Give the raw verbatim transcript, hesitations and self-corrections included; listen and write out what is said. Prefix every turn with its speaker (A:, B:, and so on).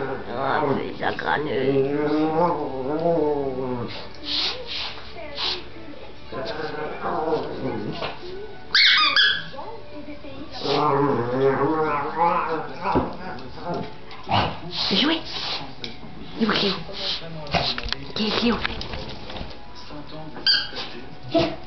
A: Ah, c'est ça crâneux. Fais jouer. Il est où, Cléo? Qui est Cléo?